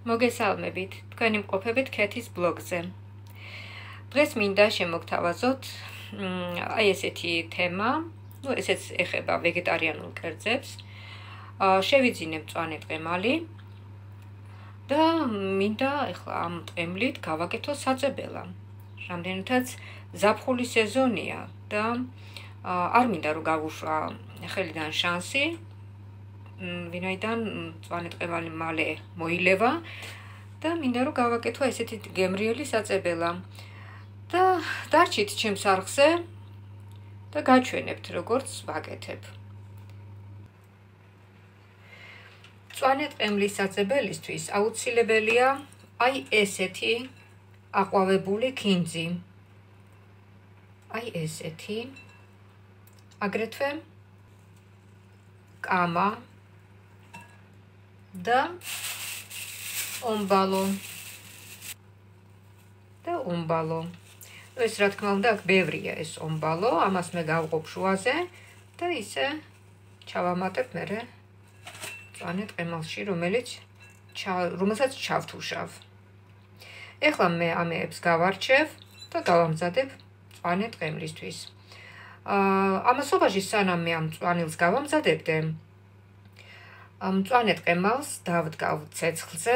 მოგესალმებით, თქვენი მყოფებით ქეთის ბლოგზე. დღეს მინდა შემოგთავაზოთ აი ესეთი თემა, ესეც ეხება ვეგეტარიანულ კერძებს. შევიძინე მწვანე ტყემალი და მინდა ახლა ამ ტყემლით გავაკეთო საწებელა. რამდენადაც ზაფხული სეზონია და არ მინდა რომ გავუშვა ხელიდან შანსი. ვინაიდან მწვანე ტყემალი მალე მოილევა და მინდა რომ გავაკეთო ესეთი გემრიელი საწებელა და დარჩით ჩემს არხზე და გაჩვენებთ როგორც ვაკეთებ. მწვანე ტყემლის საწებელისთვის აუცილებელია აი ესეთი აყვავებული ქინძი. აი ესეთი აგრეთვე კამა და ომბალო. ეს რა თქმა უნდა აქ ბევრია ეს ომბალო, ამას მე გავყოფ შუაზე და ისე ჩავამატებ მერე მწვანე ტყემალში, რომელსაც ჩავთუშავ. ეხლა მე ამეებს გავარჩევ და გავამზადებ მწვანე ტყემლისთვის. ამასობაში სანამ მე ამ მწვანილს გავამზადებდე, მწვანე ტყემალს დავდგავ ცეცხლზე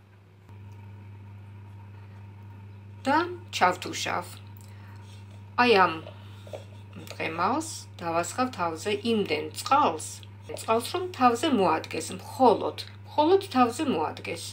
და ჩავთუშავ. აი ამ ტყემალს დავასხავ თავზე იმდენ წყალს, რომ თავზე მოადგეს, მხოლოდ თავზე მოადგეს.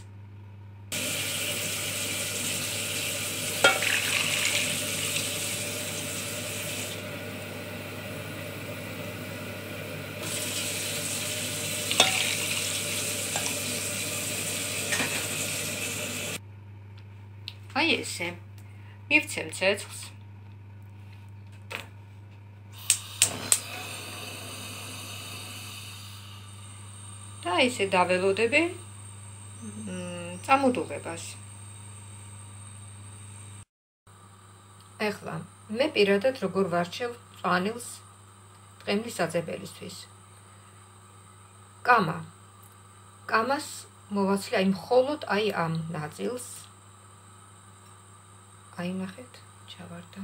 აი ესე, მივცემ ცეცხლს და ესე დაველოდები წამოდუღებას. ეხლა მე პირადად როგორ ვარჩევ მწვანილს ტყემლის საწებელისთვის. კამას მოვაცლი აი მხოლოდ აი ამ ნაწილს. აი ნახეთ, ჩავარდა.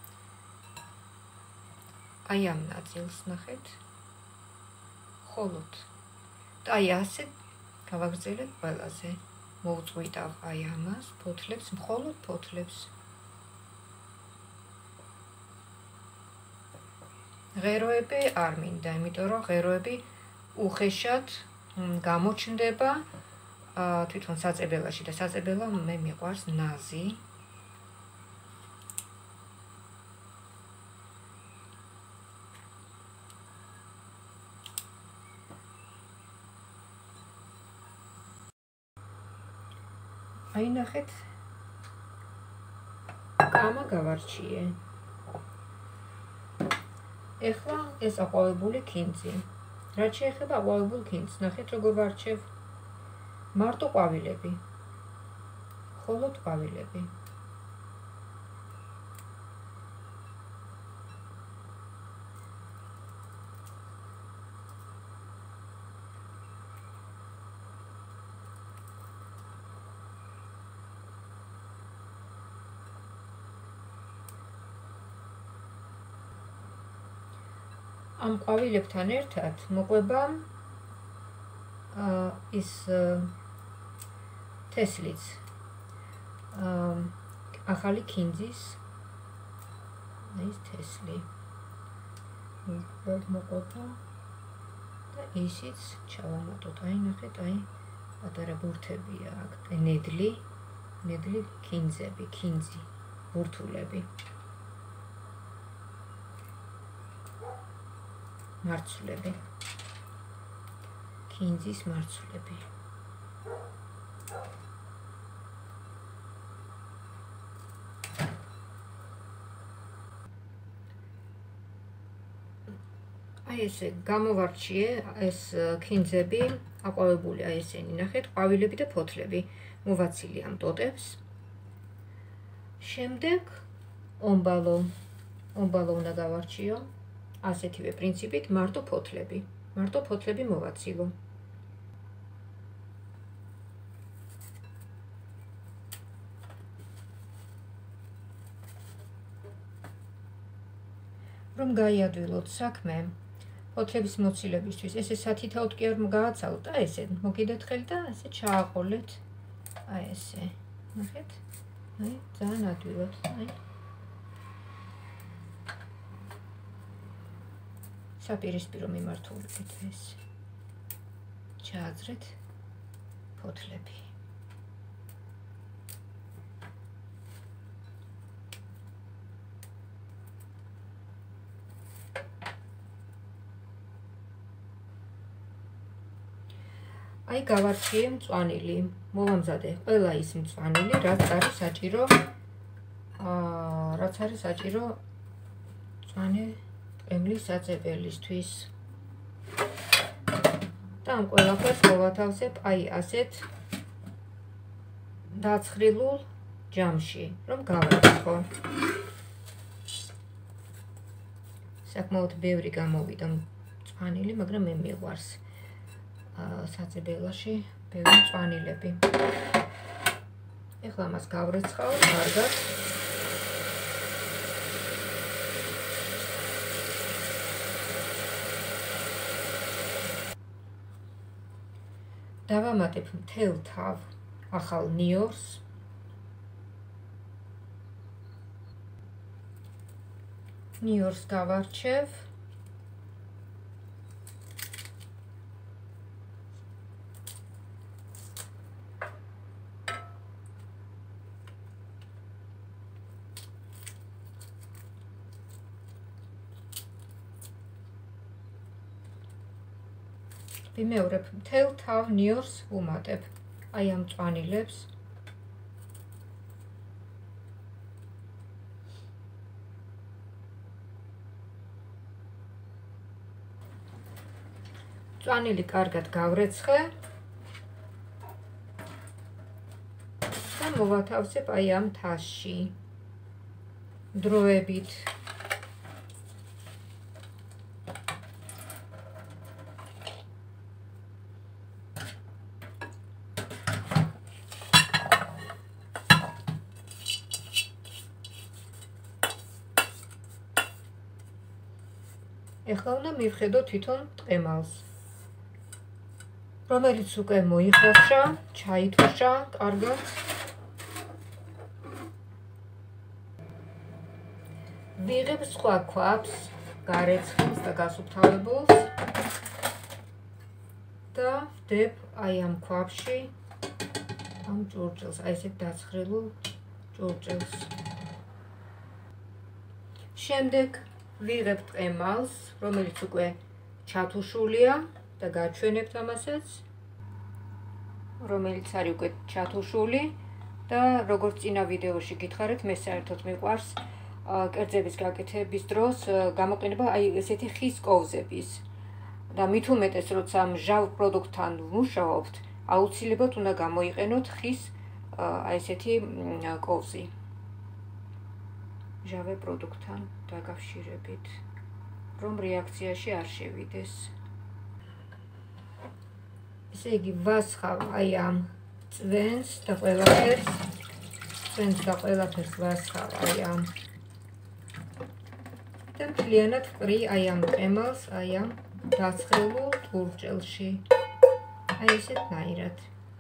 აი ამ ნაწილს ნახეთ. მხოლოდ. და აი ასე გავაგრძელებ ყველაზე. მოვწყვიტავ აი ამას, ფოთლებს, მხოლოდ ფოთლებს. ღეროები არ მინდა, იმიტომ რომ ღეროები უხეშად გამოჩნდება თვითონ საწებელაში და საწებელა მე მიყვარს ნაზი. აი ნახეთ, კამა გავარჩიე. ეხლა ეს აყვავებული ქინძი. რაც შეეხება აყვავებულ ქინძს, ნახეთ როგორ ვარჩევ. მარტო ყვავილები. მხოლოდ ყვავილები. ამ ყვავილებთან ერთად მოყვება ის თესლიც, ახალი ქინძის ის თესლი მოყვება და ისიც ჩავამატოთ. აი ნახეთ, აი პატარა ბურთებია აქ, ნედლი ქინძი, ბურთულები. მარცვლები, ქინძის მარცვლები. აი ესე გამოვარჩიე ეს ქინძები, აყვავებული აი ესენი, ნახეთ, ყვავილები და ფოთლები. მოვაცილი ამ ტოტებს. შემდეგ ომბალო უნდა გავარჩიო. ასეთივე პრინციპით მარტო ფოთლები მოვაცილო. რომ გაიადვილოთ საქმე ფოთლების მოცილებისთვის, ესე სათითაოდ კი არ გააცალოთ, აი ესე მოგიდეთ ხელი და ესე ჩააყოლეთ. აი ესე. ნახეთ? აი, ძალიან ადვილად, აი. საპირისპირო მიმართულებით ეს. ჩააძრეთ ფოთლები. აი გავარჩიე მწვანილი, მოვამზადე ყველა ის მწვანილი, რაც არის საჭირო, მწვანე ტყემლის საძებელისთვის. და ამ ყველაფერს მოვათავსებ აი ასეთ დაცხრილულ ჯამში, რომ გავარცხო. საკმაოდ ბევრი გამოვიდა მწვანილი, მაგრამ მე მიყვარს საძებელაში ბევრი მწვანილები. ეხლა მას გავრეცხავ კარგად. დავამატებ მთელ თავ ახალ ნიორს. ნიორს გავარჩევ. ვიმეორებ მთელ თავ ნიორს ვუმატებ აი ამ მწვანილებს. მწვანილი კარგად გავრეცხე და მოვათავსებ აი ამ თასში დროებით. ეხლა უნდა მივხედო თვითონ ტყემალს, რომელიც უკვე მოიხოშა, ჩაითოშა კარგად. ვიღებ სხვა ქვაბს, გარეცხილს და გასუფთავებულს და ვდებ აი ამ ქვაბში ამ ჭურჭელს, აი ესეთ დაცხრილულ ჭურჭელს. შემდეგ ვიღებ ტყემალს, რომელიც უკვე ჩათუშულია და გაჩვენებთ ამასაც, რომელიც არის უკვე ჩათუშული და როგორც წინა ვიდეოში გითხარით, მე საერთოდ მიყვარს კერძების გაკეთების დროს გამოყენება აი ესეთი ხის კოვზების და მით უმეტეს როცა მჟავ პროდუქტთან ვმუშაობთ, აუცილებლად უნდა გამოიყენოთ ხის აი ესეთი კოვზი. მჟავე პროდუქტთან დაკავშირებით, რომ რეაქციაში არ შევიდეს. ესე იგი ვასხავ აი ამ წვენს და ყველაფერს ვასხავ აი ამ და მთლიანად ვყრი აი ამ ტყემალს აი ამ დაცხრილულ ჭურჭელში. აი ესეთნაირად.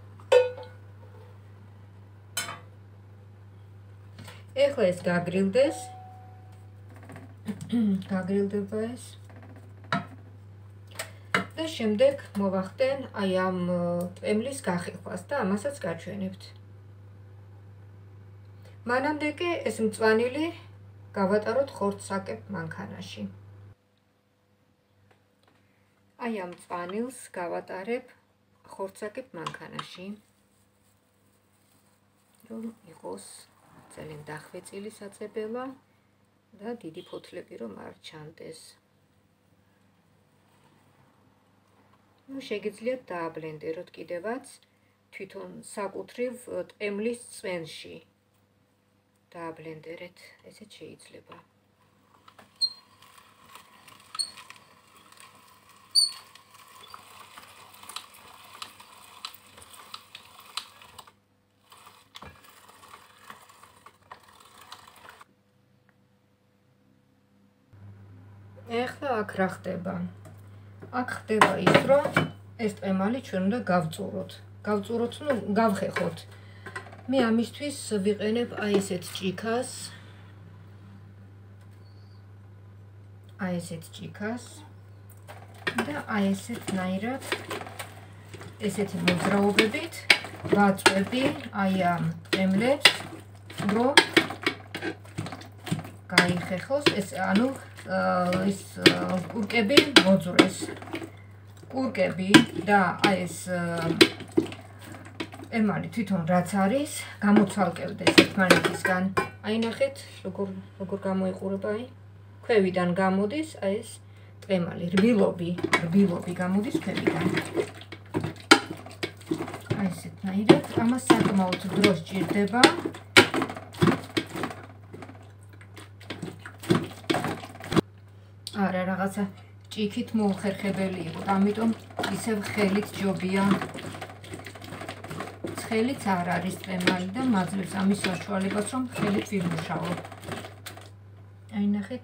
ეხლა ეს გაგრილდეს. გაგრილდება ეს. და შემდეგ მოვახდენ აი ამ ტყემლის გახიხვას და ამასაც გაჩვენებთ. მანამდე კი ეს მწვანილი გავატაროთ ხორცსაკებ მანქანაში. აი ამ მწვანილს გავატარებ ხორცსაკებ მანქანაში, რომ იყოს ძალიან დახვეწილი საწებელა და დიდი ფოთლები რომ არ ჩანდეს. შეგიძლიათ დააბლენდეროთ კიდევაც თვითონ საკუთრივ ტყემლის წვენში. დააბლენდერეთ, ესეც შეიძლება. ეხლა აქ რა ხდება? აქ ხდება ის, რომ ეს ტყემალი ჩვენ უნდა გავწუროთ. გავწუროთ, ну, გავხეხოთ. მე ამისთვის ვიყენებ აი ესეთ ჭიქას. აი ესეთ ჭიქას. და აი ესეთნაირად ესეთი მოძრაობებით ვაწვევი აი ამ ტყემლებს, რომ გაიხეხოს ეს, ანუ ეს კურკები მოძრეს. კურკები და აი ეს ემალი თვითონ რაც არის, გამოცალკევდეს ერთმანეთისგან. აი ნახეთ, როგორ გამოიყურება, აი ქვევიდან გამოდის აი ეს ტყემალი, რბილობი გამოდის ქვევიდან. აი ესეთნაირად, ამას საკმაოდ დრო სჭირდება. არა, რაღაცა ჭიქით მოუხერხებელი იყო, ამიტომ ისევ ხელით ჯობია. ხელით არ არის ტყემალი და მაძლევს ამის საშუალებას, რომ ხელით ვიმუშაო. აი ნახეთ.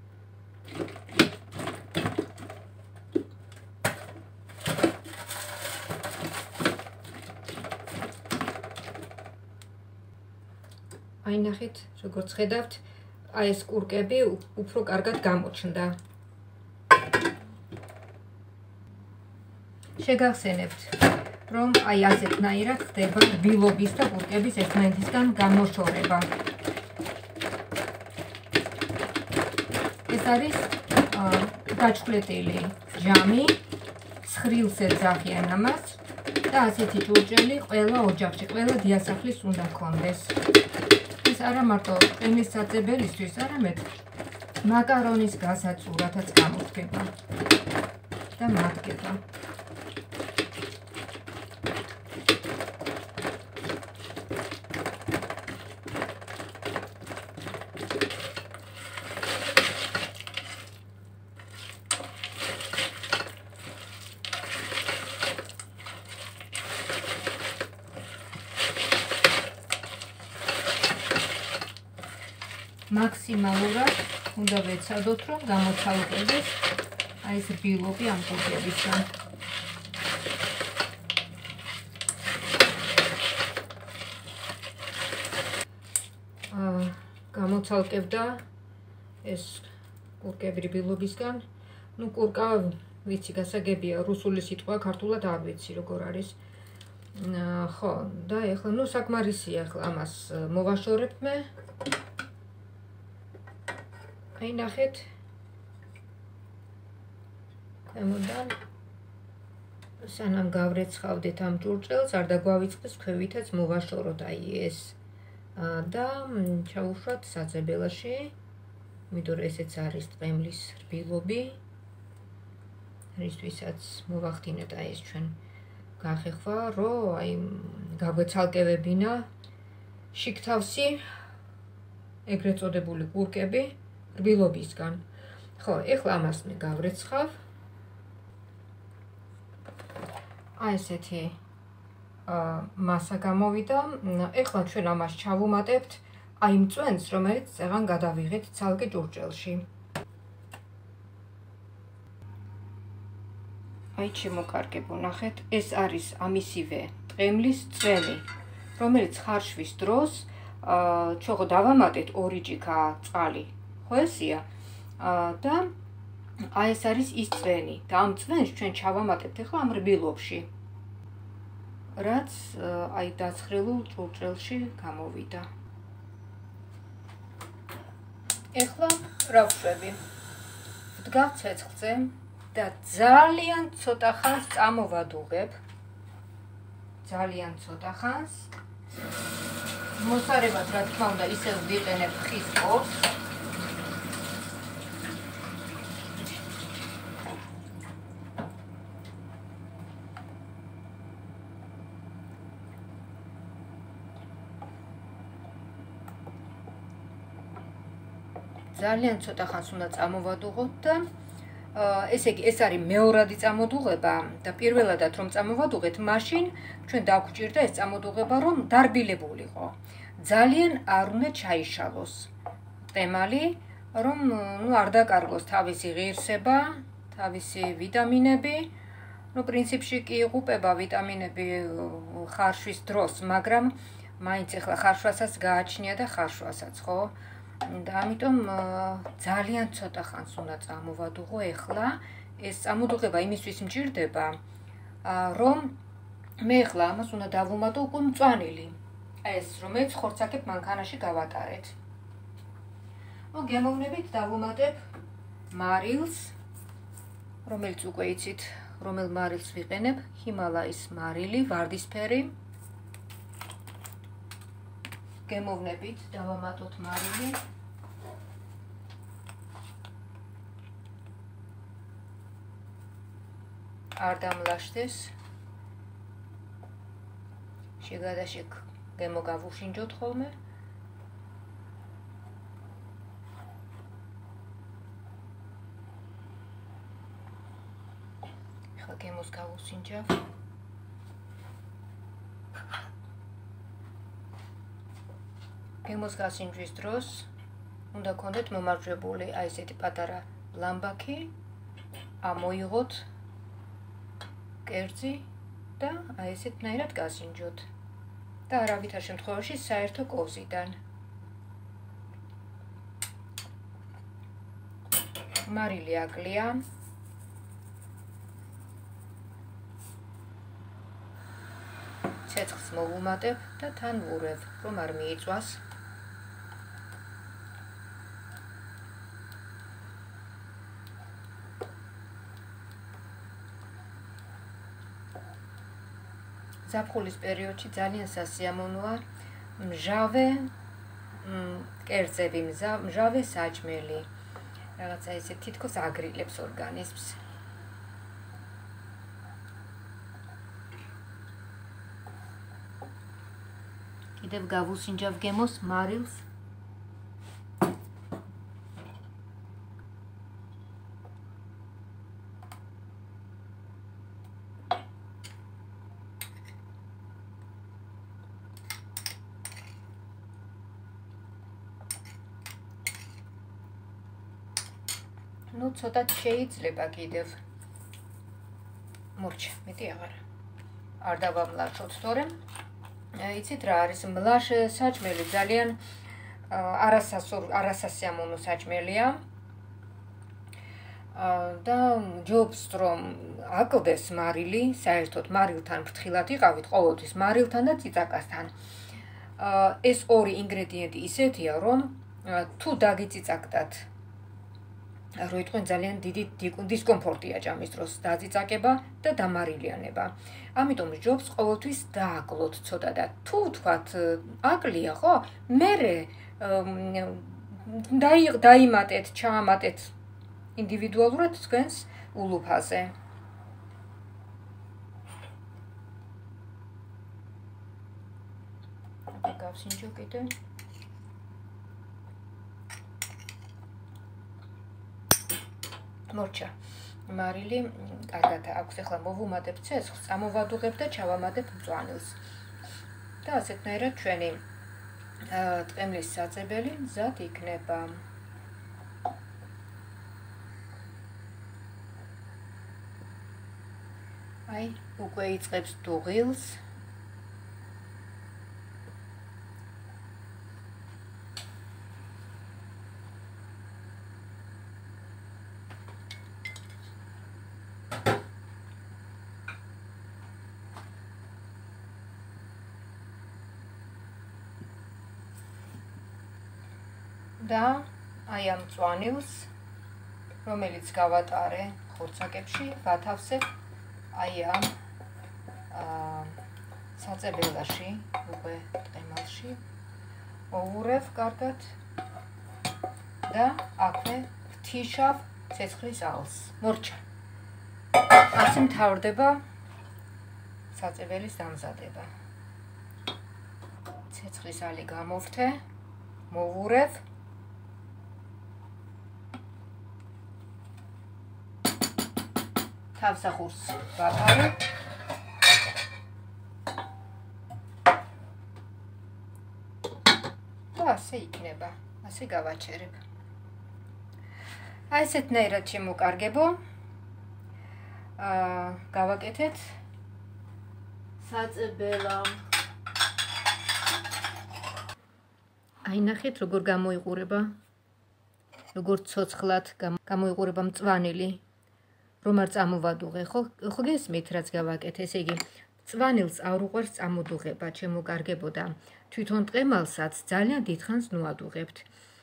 აი ნახეთ, როგორც ხედავთ, აი ეს კურკები უფრო კარგად გამოჩნდა. შეგახსენებთ, რომ აი ასეთნაირად ხდება რბილობის და კურკების ერთმანეთისგან გამოშორება. ეს არის გაჩქვლეტილი ჯამი, ცხრილს ეძახიან ამას და ასეთი ჭურჭელი ყველა ოჯახში, ყველა დიასახლის უნდა ჰქონდეს. ეს არა მარტო ტყემლის საწებელისთვის, არამედ მაკარონის გასაწურათაც გამოდგება და მადგება. მაქსიმალურად უნდა ვეცადოთ, რომ გამოცალკევდეს აი ეს რბილობი ამ კურკებისგან. გამოცალკევდა ეს კურკები რბილობისგან. ну კურკა ვიცი გასაგებია, რუსული სიტყვა, ქართულად არ ვიცი როგორ არის. ხო, და ეხლა ну საკმარისია, ეხლა ამას მოვაშორებ მე. აი ნახეთ, ქვემოდან სანამ გავრეცხავდეთ ამ ჭურჭელს, არ დაგვავიწყდეს ქვევითაც მოვაშოროთ აი ეს და ჩავუშვათ საძებელაში, იმიტომ რომ ესეც არის ტყემლის რბილობი, რისთვისაც მოვახდინეთ აი ეს ჩვენ გახეხვა, რომ აი გაგვეცალკევებინა შიგთავსი ეგრეთ წოდებული კურკები რბილობისგან. ხო, ეხლა ამას მე გავრეცხავ. აი ესეთი მასა გამოვიდა. ეხლა ჩვენ ამას ჩავუმატებთ აი იმ წვენს, რომელიც წეღან გადავიღეთ ცალკე ჭურჭელში. აი შემოკარგებო, ნახეთ, ეს არის ამისივე ტყემლის წვენი, რომელიც ხარშვის დროს ჩვენ ხო დავამატეთ 2 ჭიქა წყალი. ხო ესია? და აი ეს არის ის წვენი და ამ წვენს ჩვენ ჩავამატებთ ახლა ამ რბილობში, რაც აი დაცხრილულ ჭურჭელში გამოვიდა. ეხლა რა ვშვები? ვდგავ ცეცხლზე და ძალიან ცოტა ხანს წამოვადუღებ. ძალიან ცოტა ხანს. მოსარებად რა თქმა უნდა ისევ ვიყენებ ხის ყოფს. ძალიან ცოტა ხანს უნდა წამოვადუღოთ და ესე იგი ეს არის მეორადი წამოდუღება და პირველადად რომ წამოვადუღეთ, მაშინ ჩვენ დაგვჭირდა ეს წამოდუღება რომ დარბილებულიყო. ძალიან არ უნდა ჩაიშალოს ტყემალი, რომ არ დაკარგოს თავისი ღირსება, თავისი ვიტამინები. პრინციპში კი იღუპება ვიტამინები ხარშვის დროს, მაგრამ მაინც ახლა ხარშვასაც გააჩნია და ხარშვასაც, ხო? და ამიტომ ძალიან ცოტა ხანს უნდა წამოვადუღო ახლა. ეს წამოდუღება იმისთვის მჭირდება, რომ მე ახლა ამას უნდა დავუმატო უკვე მწვანილი. ეს რომელიც ხორცაკებ მანქანაში გავატარეთ. გემოვნებით დავუმატებ მარილს, რომელიც უკვე იცით, რომელ მარილს ვიყენებ, ჰიმალაის მარილი, ვარდისფერი. გემოვნებით დავამატოთ მარილი. არ დამლაშდეს. შეგადაშეგ გემო გავუშინჯოთ ხოლმე. ახლა გემოს გავუსინჯავ. გემოს გასინჯვის დროს უნდა გქონდეთ მომარჯვებული აი ესეთი პატარა ლამბაქი. ამოიღოთ კერძი და აი ესეთნაირად გასინჯოთ. და არავითარ შემთხვევაში საერთო კოვზიდან. მარილი აკლია. ცეცხლს მოვუმატებ და თან ვურევ, რომ არ მიიწვას. ზაფხულის პერიოდში ძალიან სასიამოვნოა მჟავე კერძები, მჟავე საჭმელი. რაღაცა ესე თითქოს აგრილებს ორგანიზმს. კიდევ გავუსინჯავ გემოს მარილს. ცოტა შეიძლება კიდევ. მორჩა, მეტი აღარა. არ დავამლაშოთ, თორემ იცით რა არის მლაშ საჭმელი ძალიან არასასიამოვნო საჭმელია. და ჯობს რომ აკლდეს მარილი, საერთოდ მარილთან ფრთხილად იყავით ყოველთვის მარილთან და წიწაკასთან. ეს ორი ინგრედიენტი ისეთია, რომ თუ დაგიწიწაკდათ რო იტყვენ ძალიან დიდი დისკომფორტია ჭამის დროს დაწიწაკება და დამარილიანება. ამიტომ ჯობს ყოველთვის დააკლოთ ცოტა და თუ თქვათ აკლია, ხო? მერე დაიმატეთ, ჩაამატეთ ინდივიდუალურად თქვენს ულუფაზე. გავსინჯო კიდე. მორჩა. მარილი კარგად აქვს. ახლა მოვუმატებ ცეცხლს, წამოვადუღებ და ჩავამატებ მწვანილს. და ასეთნაირად ჩვენი ტყემლის საწებელი მზად იქნება. აი, უკვე იწყებს დუღილს. და აი ამ მწვანილს, რომელიც გავატარე ხორცაკებში, ვათავსებ აი ამ საწებელაში, უკვე ტყემალში, მოვურევ კარგად და აქვე ვთიშავ ცეცხლის ალს. მორჩა. ასე მთავრდება საწებელის დამზადება. ცეცხლის ალი გამოვთე, მოვურევ. თავსახურს ვაპარებ. და ასე იქნება. ასე გავაჩერებ. აი ესეთნაირად შემოკარგებო. გავაკეთეთ საწებელა. აი ნახეთ როგორ გამოიყურება. როგორ ცოცხლად გამოიყურება მწვანილი. რომ არ წამოვადუღე, ხო გესმით რაც გავაკეთე, ესე იგი მწვანილს არ უყვარს წამოდუღება, შემოკარგებო და თვითონ ტყემალსაც ძალიან დიდხანს ნუადუღებთ.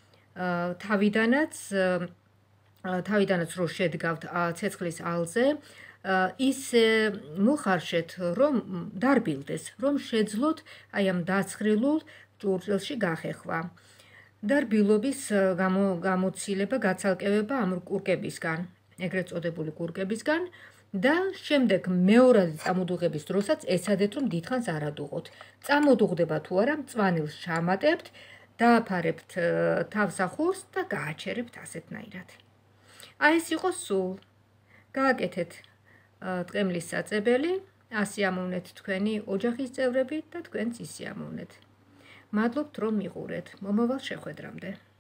თავიდანაც რო შედგავთ ცეცხლის ალზე, ისე მოხარშეთ, რომ დარბილდეს, რომ შეძლოთ აი ამ დაცხრილულ ჭურჭელში გახეხვა. დარბილობის გამოცილება, გაცალკევება ამ კურკებისგან, ეგრეთ წოდებული კურკებისგან და შემდეგ მეორად წამოდუღების დროსაც ეცადეთ, რომ დიდხანს არ ადუღოთ. წამოდუღდება თუ არა, მწვანილს ჩამატებთ, დააფარებთ თავსახურს და გააჩერებთ ასეთნაირად. აი ეს იყო სულ. გააკეთეთ ტყემლის საწებელი, ასიამოვნეთ თქვენი ოჯახის წევრები და თქვენც ისიამოვნეთ. მადლობთ რომ მიყურეთ. მომავალ შეხვედრამდე.